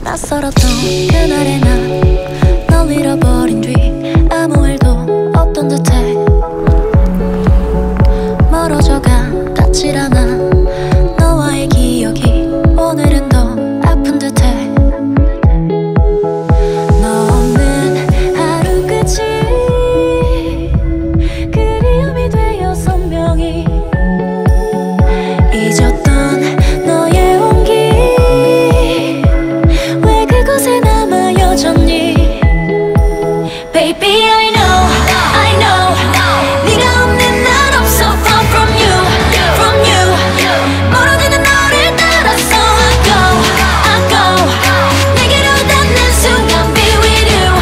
낯설었던 그날의 나널 잃어버린 뒤 아무 일도 없던 듯해. 멀어져가 닿질 않아 너와의 기억이 오늘은 더 아픈 듯해. 너 없는 하루 끝이 그리움이 되어 선명히 잊었던 너의 온기 왜 그곳에 남아 여전히. Baby I know 네가 없는 날 없어 far from you 멀어지는 너를 따라서 I go 내게로 닿는 순간 be with you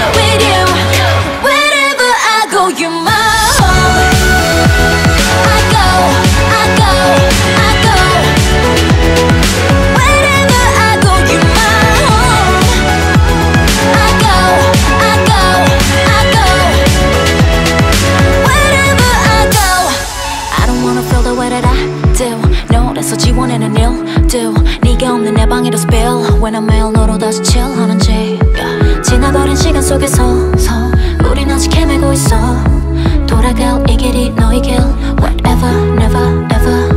wherever I go you're my home. I go wherever I go you're my home. I go wherever I go. I don't wanna feel the way that I do. 노래서 지원해낸 일도 네가 없는 내 방에도 spill when I'm 매일 너로 다시 chill하는지. 지나버린 시간 속에서 우린 아직 헤매고 있어. 돌아갈 이 길이 너의 길 whatever never ever